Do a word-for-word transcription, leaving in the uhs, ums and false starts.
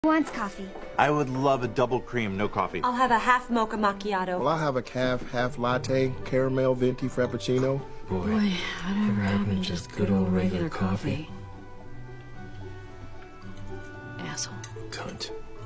Who wants coffee? I would love a double cream, no coffee. I'll have a half mocha macchiato. Well, I'll have a calf, half latte, caramel venti frappuccino. Boy, Boy whatever happened to just good old regular coffee? Asshole. Cunt.